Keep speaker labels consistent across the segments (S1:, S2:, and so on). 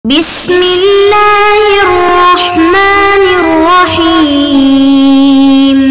S1: بسم اللہ الرحمن الرحیم۔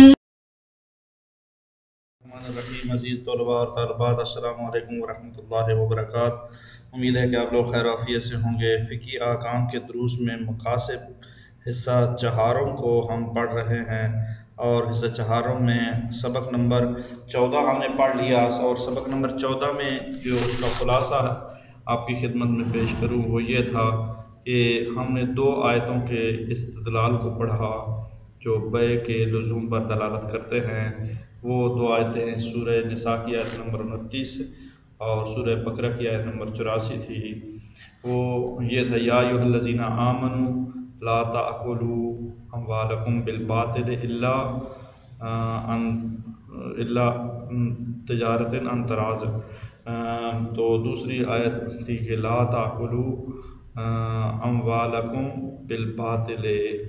S2: عزیز طلباء اور طالبات، السلام علیکم ورحمۃ اللہ وبرکاتہ۔ امید ہے کہ آپ لوگ خیر عافیت سے ہوں گے۔ فقہی احکام کے دروس میں مقاصد حصہ چہارم کو ہم پڑھ رہے ہیں، اور حصہ چہارم میں سبق نمبر 14 ہم نے پڑھ لیا، اور سبق نمبر 14 میں جو اس کا خلاصہ آپ کی خدمت میں پیش کروں وہ یہ تھا کہ ہم نے 2 آیتوں کے استدلال کو پڑھا جو بیع کے لزوم پر دلالت کرتے ہیں۔ وہ 2 آیتیں سورہ نساء کی آیت نمبر 29 اور سورہ بقرہ کی آیت نمبر 84 تھی۔ وہ یہ تھا یا ایھا الذین آمنوا لا تأکلوا اموالکم بالباطل الا تجارۃ عن تراض۔ تو دوسری آیت تھی کہ لا تأکلوا اموالکم بالباطل۔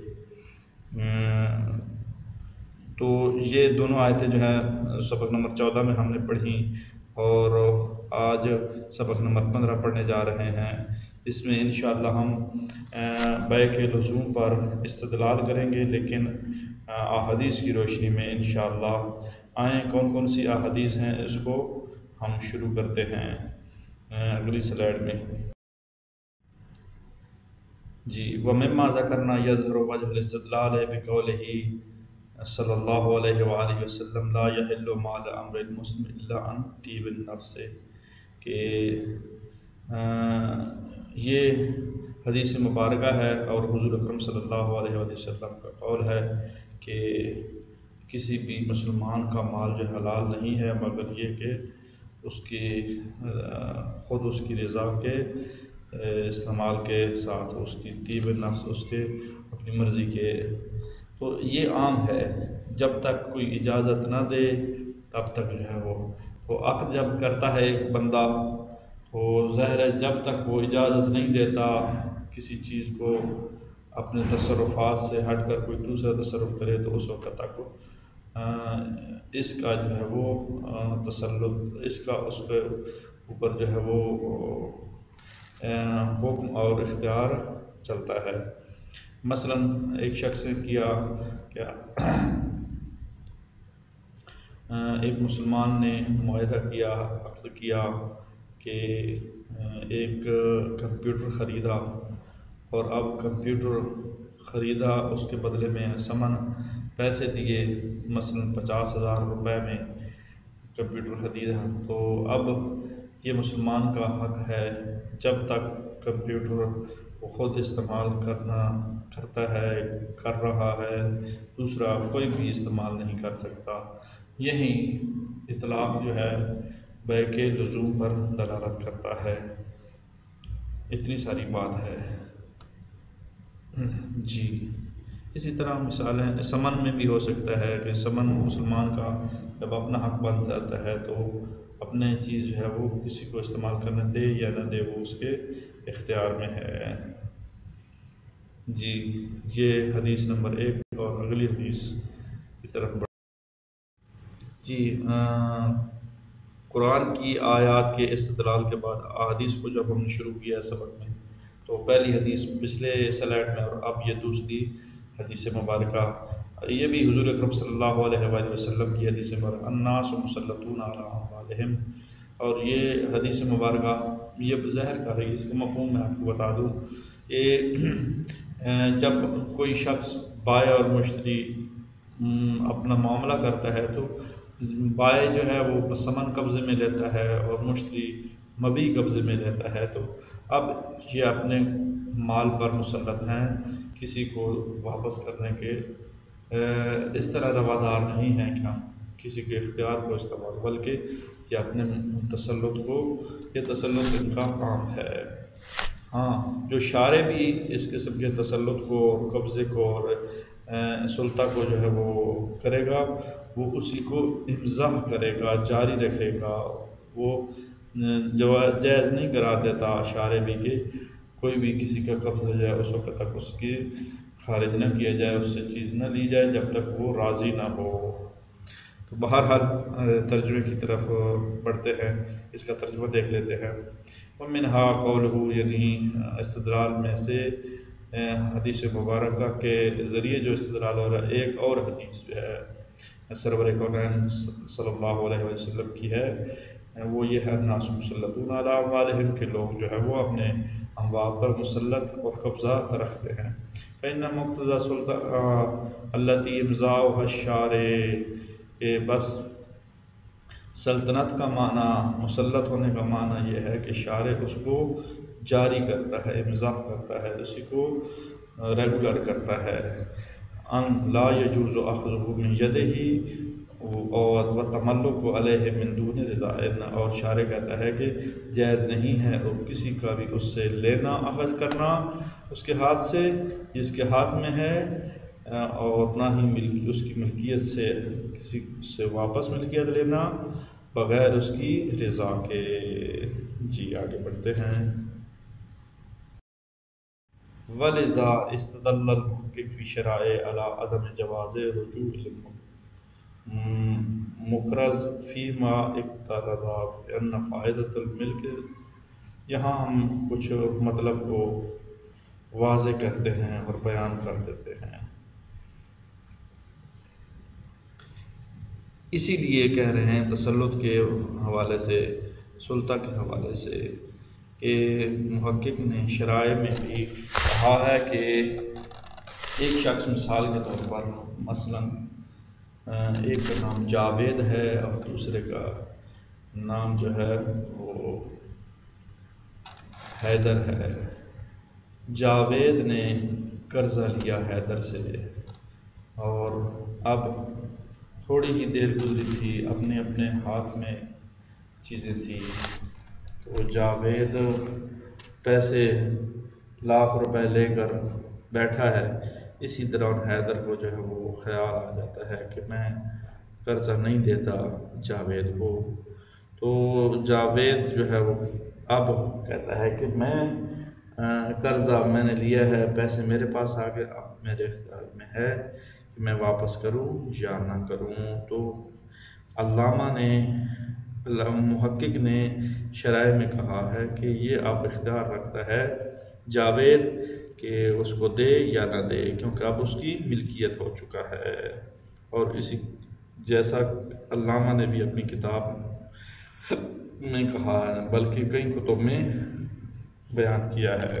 S2: تو یہ دونوں آیتیں جو ہیں سبق نمبر 14 میں ہم نے پڑھی، اور آج سبق نمبر 15 پڑھنے جا رہے ہیں۔ اس میں انشاءاللہ ہم بیع کے لزوم پر استدلال کریں گے، لیکن احادیث کی روشنی میں انشاءاللہ۔ آئیں کون کون سی احادیث ہیں اس کو ہم شروع کرتے ہیں اگلی سلائیڈ میں۔ جی، وَمِمَّا ذَكَرْنَا يَظْهَرُ وَجْهُ الِاسْتِدْلَالِ بِقَوْلِهِ صلی اللہ علیہ وآلہ وسلم لا يحل مال امر المسلم الا عن طیب النفس، کہ یہ حدیث مبارکہ ہے اور حضور اکرم صلی اللہ علیہ وآلہ وسلم کا قول ہے کہ کسی بھی مسلمان کا مال جو حلال نہیں ہے مگر یہ کہ اس کی خود اس کی رضا کے استعمال کے ساتھ، اس کی طیب نفس، اس کے اپنی مرضی کے۔ تو یہ عام ہے، جب تک کوئی اجازت نہ دے تب تک جو ہے وہ عقد جب کرتا ہے ایک بندہ، تو ظاہر ہے جب تک وہ اجازت نہیں دیتا کسی چیز کو اپنے تصرفات سے ہٹ کر کوئی دوسرا تصرف کرے، تو اس وقت تک اس کا جو ہے وہ تسلط، اس کا اس کے اوپر جو ہے وہ حکم اور اختیار چلتا ہے۔ مثلا ایک شخص نے کیا ایک مسلمان نے معاہدہ کیا، عقد کیا کہ ایک کمپیوٹر خریدا، اور اب کمپیوٹر خریدا، اس کے بدلے میں ثمن پیسے دیے، مثلا 50,000 روپے میں کمپیوٹر خریدا۔ تو اب یہ مسلمان کا حق ہے جب تک کمپیوٹر وہ خود استعمال کرتا ہے، کر رہا ہے، دوسرا کوئی بھی استعمال نہیں کر سکتا۔ یہی اطلاق جو ہے بیع کے لزوم پر دلالت کرتا ہے۔ اتنی ساری بات ہے جی۔ اسی طرح مثالیں ثمن میں بھی ہو سکتا ہے کہ ثمن مسلمان کا جب اپنا حق بن جاتا ہے تو اپنے چیز جو ہے وہ کسی کو استعمال کرنے دے یا نہ دے، وہ اس کے اختیار میں ہے جی۔ یہ حدیث نمبر 1 اور اگلی حدیث کی طرف جی۔ قرآن کی آیات کے استدلال کے بعد احادیث کو جب ہم نے شروع کیا سبق میں، تو پہلی حدیث پچھلے سلائیڈ میں، اور اب یہ دوسری حدیث مبارکہ، یہ بھی حضور اکرم صلی اللہ علیہ وآلہ وسلم کی حدیث مبارکہ الناس مسلطون علی اموالہم۔ اور یہ حدیث مبارکہ یہ ظاہر کر رہی ہے، اس کا مفہوم میں آپ کو بتا دوں کہ جب کوئی شخص بائع اور مشتری اپنا معاملہ کرتا ہے، تو بائع جو ہے وہ ثمن قبضے میں لیتا ہے اور مشتری مبیع قبضے میں لیتا ہے۔ تو اب یہ اپنے مال پر مسلط ہیں، کسی کو واپس کرنے کے اس طرح روادار نہیں ہیں کہ ہم کسی کے اختیار کو استعمال، بلکہ یہ اپنے تسلط کو، یہ تسلط ان کا عام ہے۔ ہاں، جو شارع بھی اس قسم کے تسلط کو، قبضے کو اور سلطہ کو جو ہے وہ کرے گا، وہ اسی کو امضاء کرے گا، جاری رکھے گا۔ وہ جائز نہیں قرار دیتا شارع بھی کہ کوئی بھی کسی کا قبضہ جائے اس وقت تک اس کی خارج نہ کیا جائے، اس سے چیز نہ لی جائے جب تک وہ راضی نہ ہو۔ تو بہرحال ترجمے کی طرف بڑھتے ہیں، اس کا ترجمہ دیکھ لیتے ہیں۔ ومنہا قولہ، یعنی استدلال میں سے حدیث مبارکہ کے ذریعے جو استدلال ہو رہا ہے، ایک اور حدیث جو ہے سرور کونین صلی اللہ علیہ وسلم کی ہے، وہ یہ ہے الناس مسلطون علی اموالہم، کہ لوگ جو ہے وہ اپنے اموال پر مسلط اور قبضہ رکھتے ہیں۔ فإن مقتضى سلطان التي امضاؤها الشارع، کہ بس سلطنت کا معنی، مسلط ہونے کا معنی یہ ہے کہ شارع اس کو جاری کرتا ہے، امضاء کرتا ہے، اسی کو ریگولر کرتا ہے۔ ان لا يجوز اخذه من يده اور تملک علیہ من دون رضا، اور شارع کہتا ہے کہ جائز نہیں ہے اور کسی کا بھی اس سے لینا، اخذ کرنا اس کے ہاتھ سے جس کے ہاتھ میں ہے، اور نہ ہی اس کی ملکیت سے کسی سے واپس ملکیت لینا بغیر اس کی رضا کے۔ جی آگے بڑھتے ہیں۔ وَلِذَا اسْتَدَلَّ الْمُحَقِّقُ فِي شَرَائِعِ عَلَىٰ عَدَمِ جَوَازِ رُجُوعِ الْمُقْرَضِ فِيمَا اقْتَرَضَ بِأَنَّ فَائِدَةَ الْمِلْكِ، یہاں ہم کچھ مطلب کو واضح کرتے ہیں اور بیان کر دیتے ہیں۔ اسی لیے کہہ رہے ہیں تسلط کے حوالے سے، سلطہ کے حوالے سے، کہ محقق نے شرائع میں بھی کہا ہے کہ ایک شخص مثال کے طور پر مثلا ایک کا نام جاوید ہے اور دوسرے کا نام جو ہے وہ حیدر ہے۔ جاوید نے قرضہ لیا حیدر سے، اور اب تھوڑی ہی دیر گزری تھی، اپنے اپنے ہاتھ میں چیزیں تھیں، تو جاوید پیسے لاکھ روپے لے کر بیٹھا ہے، اسی دوران حیدر کو جو ہے وہ خیال آ جاتا ہے کہ میں قرضہ نہیں دیتا جاوید کو، تو جاوید جو ہے وہ اب کہتا ہے کہ میں قرضہ میں نے لیا ہے، پیسے میرے پاس آ گئے، اب میرے اختیار میں ہے کہ میں واپس کروں یا نہ کروں۔ تو علامہ نے، محقق نے شرائع میں کہا ہے کہ یہ اب اختیار رکھتا ہے جاوید کہ اس کو دے یا نہ دے، کیونکہ اب اس کی ملکیت ہو چکا ہے۔ اور اسی جیسا علامہ نے بھی اپنی کتاب میں کہا ہے، بلکہ کئی کتب میں بیان کیا ہے۔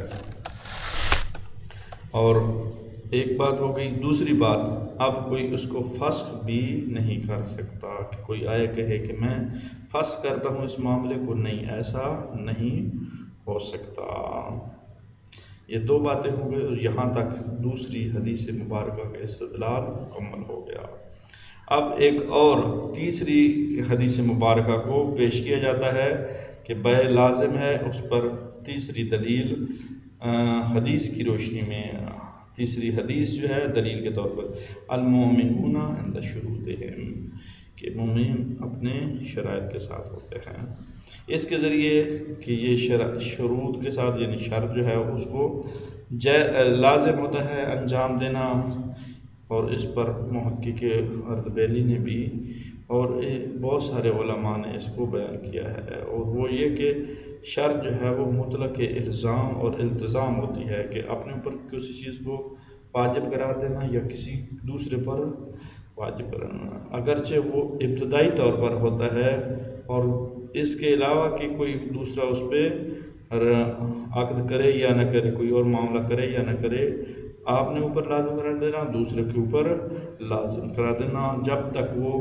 S2: اور ایک بات ہو گئی، دوسری بات، اب کوئی اس کو فسخ بھی نہیں کر سکتا کہ کوئی آئے کہے کہ میں فسخ کرتا ہوں اس معاملے کو، نہیں، ایسا نہیں ہو سکتا۔ یہ دو باتیں ہو گئی، اور یہاں تک دوسری حدیث مبارکہ کا استدلال مکمل ہو گیا۔ اب ایک اور تیسری حدیث مبارکہ کو پیش کیا جاتا ہے کہ بیع لازم ہے، اس پر تیسری دلیل حدیث کی روشنی میں، تیسری حدیث جو ہے دلیل کے طور پر، المؤمنون عند شروطہم، کہ مومن اپنے شرائط کے ساتھ ہوتے ہیں۔ اس کے ذریعے کہ یہ شروط کے ساتھ، یعنی شرط جو ہے اس کو لازم ہوتا ہے انجام دینا، اور اس پر محقق اردبیلی نے بھی اور بہت سارے علماء نے اس کو بیان کیا ہے، اور وہ یہ کہ شرط جو ہے وہ مطلق الزام اور التزام ہوتی ہے، کہ اپنے اوپر کسی چیز کو واجب قرار دینا یا کسی دوسرے پر واجب قرار، اگرچہ وہ ابتدائی طور پر ہوتا ہے، اور اس کے علاوہ کہ کوئی دوسرا اس پہ عقد کرے یا نہ کرے، کوئی اور معاملہ کرے یا نہ کرے، آپ نے اوپر لازم قرار دینا، دوسرے کے اوپر لازم قرار دینا، جب تک وہ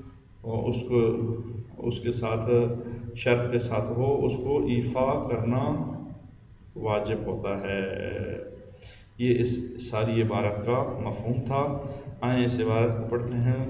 S2: اس کے ساتھ شرط کے ساتھ ہو، اس کو ایفا کرنا واجب ہوتا ہے۔ یہ اس ساری عبارت کا مفہوم تھا۔ آئیں اس عبارت کو پڑھتے ہیں،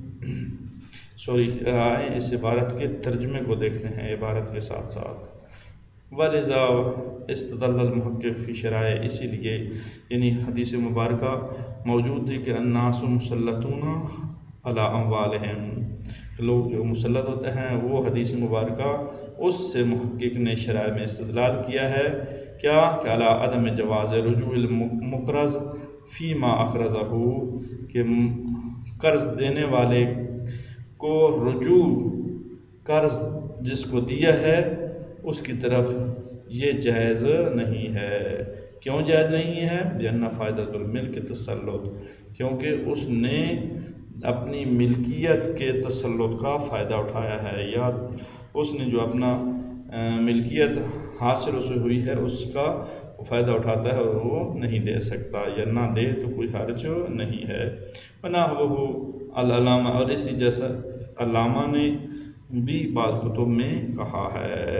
S2: آئیں اس عبارت کے ترجمے کو دیکھتے ہیں عبارت کے ساتھ ساتھ۔ وَلِذَا اسْتَدَلَّ الْمُحَقِّقُ فِي شَرَائِعِ، اسی لیے یعنی حدیث مبارکہ موجود تھی کہ الناس مسلطون علی اموالہم، لوگ جو مسلط ہوتے ہیں، وہ حدیث مبارکہ اس سے محقق نے شرائع میں استدلال کیا ہے، کیا کہ علی عدم جواز رجوع المقرض فیما اخرجہ، کہ قرض دینے والے کو رجوع قرض جس کو دیا ہے اس کی طرف یہ جائز نہیں ہے۔ کیوں جائز نہیں ہے؟ لأن فائدۃ الملک تسلط، کیونکہ اس نے اپنی ملکیت کے تسلط کا فائدہ اٹھایا ہے، یا اس نے جو اپنا ملکیت حاصل اسے ہوئی ہے اس کا فائدہ اٹھاتا ہے اور وہ نہیں دے سکتا، یا نہ دے تو کوئی حرج نہیں ہے۔ ونحوہ العلامہ، اور اسی جیسا علامہ نے بھی بعض کتب میں کہا ہے۔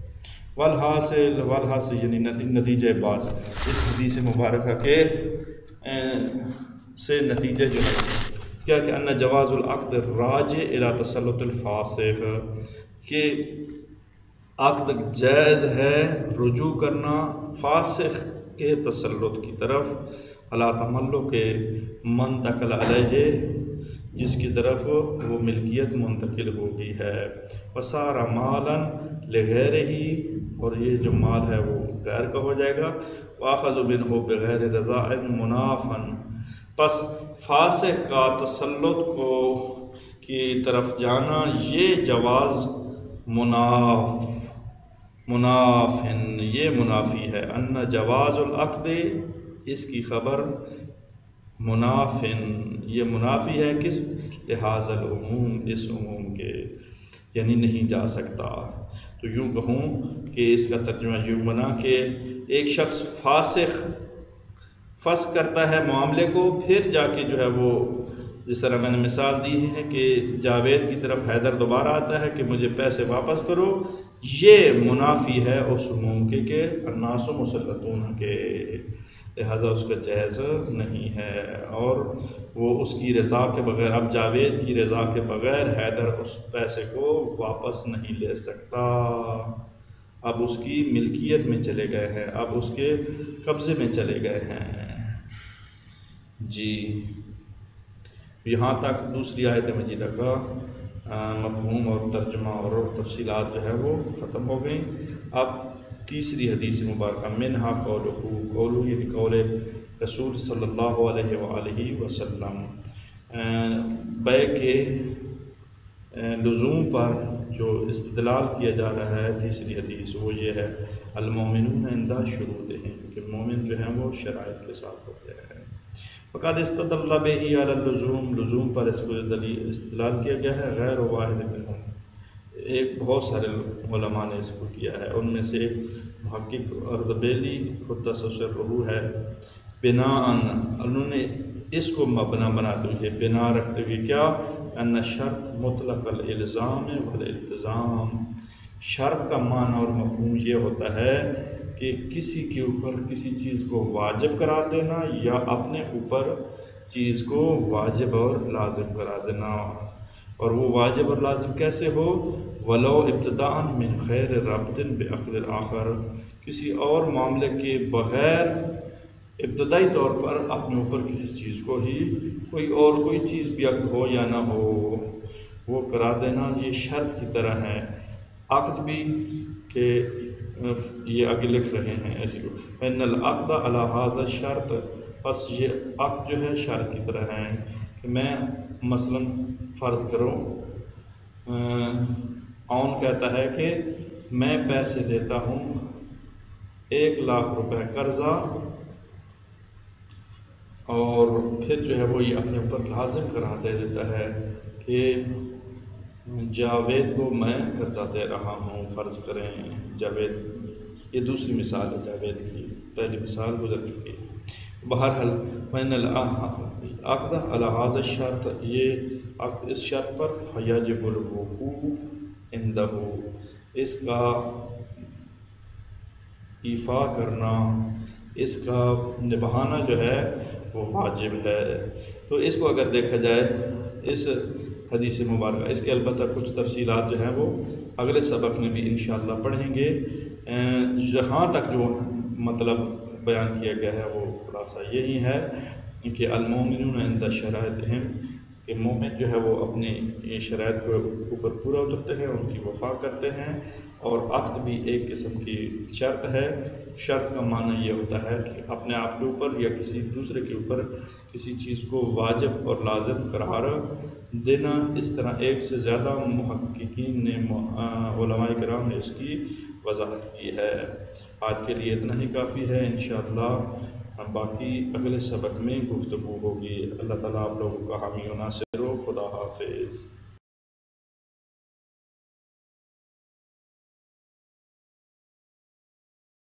S2: والحاصل یعنی نتیجہ بعض اس حدیث مبارکہ کے سے نتیجہ جو ہے کیا کہ ان جواز العقد راجع الی تسلط الفاسق، کہ عقد جائز ہے رجوع کرنا فاسق کے تسلط کی طرف، علی تملک منتقل علیہ، جس کی طرف وہ ملکیت منتقل ہو گئی ہے، وصار مالا لغیرہ، اور یہ جو مال ہے وہ غیر کا ہو جائے گا، واخذ منہ بغیر رضاء منافا، پس فاسق کا تسلط کو کی طرف جانا یہ جواز منافن، یہ منافی ہے، ان جواز العقد، اس کی خبر منافن، یہ منافی ہے کس لحاظ العموم، اس عموم کے، یعنی نہیں جا سکتا۔ تو یوں کہوں کہ اس کا ترجمہ یوں بنا کہ ایک شخص فسق کرتا ہے معاملے کو، پھر جا کے جو ہے وہ، جس طرح میں نے مثال دی ہے کہ جاوید کی طرف حیدر دوبارہ آتا ہے کہ مجھے پیسے واپس کرو، یہ منافی ہے اس عموم کے کہ الناس مسلطون کے، لہذا اس کا جائز نہیں ہے، اور وہ اس کی رضا کے بغیر، اب جاوید کی رضا کے بغیر حیدر اس پیسے کو واپس نہیں لے سکتا، اب اس کی ملکیت میں چلے گئے ہیں، اب اس کے قبضے میں چلے گئے ہیں۔ جی، یہاں تک دوسری آیت مجیدہ کا مفہوم اور ترجمہ اور تفصیلات جو ہے وہ ختم ہو گئیں۔ اب تیسری حدیث مبارکہ، منہا قولہ یعنی قول رسول صلی اللہ علیہ وآلہ وسلم، بیع کے لزوم پر جو استدلال کیا جا رہا ہے، تیسری حدیث وہ یہ ہے، المومنون عند شروطہم، کہ مومن جو ہیں وہ شرائط کے ساتھ ہوتے ہیں۔ فقد استدل بہ علی اللزوم، لزوم پر اس کو استدلال کیا گیا ہے، غیر واحد منہم، ایک بہت سارے علماء نے اس کو کیا ہے، ان میں سے ایک محقق اردبیلی قدس سرہ ہے، بناءً، انہوں نے اس کو مبنا بناتے ہوئے، بنا رکھتے ہوئے کیا، ان شرط مطلق الالزام والالتزام، شرط کا معنی اور مفہوم یہ ہوتا ہے کہ کسی کے اوپر کسی چیز کو واجب قرار دینا، یا اپنے اوپر چیز کو واجب اور لازم قرار دینا، اور وہ واجب اور لازم کیسے ہو، ولو ابتداء من خیر ربط بعقد الآخر، کسی اور معاملے کے بغیر ابتدائی طور پر اپنے اوپر کسی چیز کو ہی کوئی چیز بھی عقد ہو یا نہ ہو وہ قرار دینا، یہ شرط کی طرح ہے۔ عقد بھی کہ یہ آگے لکھ رہے ہیں ایسی کو، ان العقد علی ھذا الشرط، پس یہ عقد جو ہے شرط کی طرح ہے، کہ میں مثلا فرض کروں، اون کہتا ہے کہ میں پیسے دیتا ہوں 1,00,000 روپے قرضہ، اور پھر جو ہے وہ یہ اپنے اوپر لازم قرار دے دیتا ہے کہ جاوید کو میں قرضہ دے رہا ہوں، فرض کریں جاوید، یہ دوسری مثال ہے جاوید کی، پہلی مثال گزر چکی ہے۔ بہرحال فإن العقد علی ھذا الشرط، یہ عقد اس شرط پر، فیجب الوقوف عندہ، اس کا ایفا کرنا، اس کا نبھانا جو ہے وہ واجب ہے۔ تو اس کو اگر دیکھا جائے اس حدیث مبارکہ، اس کے البتہ کچھ تفصیلات جو ہیں وہ اگلے سبق میں بھی انشاءاللہ پڑھیں گے، جہاں تک جو مطلب بیان کیا گیا ہے وہ خلاصہ یہی ہے کہ المومنون عند شرائطہم، کہ مومن جو ہے وہ اپنی شرائط کے اوپر پورا اترتے ہیں، ان کی وفا کرتے ہیں، اور عقد بھی ایک قسم کی شرط ہے۔ شرط کا معنی یہ ہوتا ہے کہ اپنے آپ کے اوپر یا کسی دوسرے کے اوپر کسی چیز کو واجب اور لازم قرار دینا۔ اس طرح ایک سے زیادہ محققین نے، علماء کرام نے اس کی وضاحت کی ہے۔ آج کے لیے اتنا ہی کافی ہے، انشاءاللہ ہم باقی اگلے سبق میں گفتگو ہوگی۔ اللہ تعالیٰ آپ لوگوں کا حامی و ناصر ہو۔ خدا حافظ۔